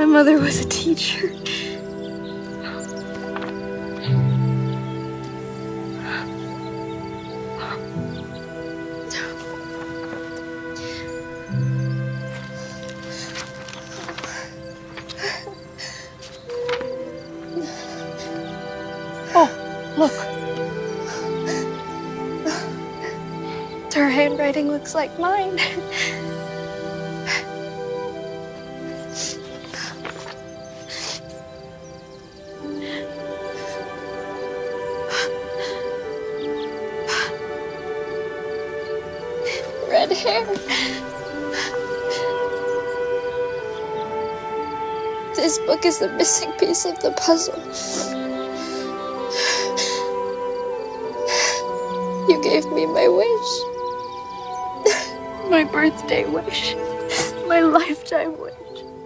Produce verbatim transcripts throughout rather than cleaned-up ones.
My mother was a teacher. Oh, look. Her handwriting looks like mine. Red hair. This book is the missing piece of the puzzle. You gave me my wish. My birthday wish. My lifetime wish.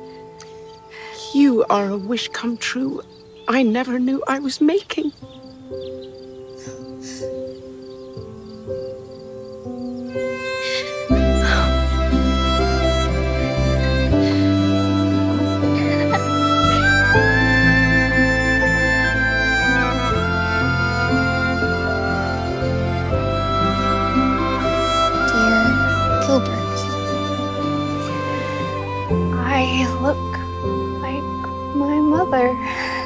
You are a wish come true I never knew I was making. I look like my mother.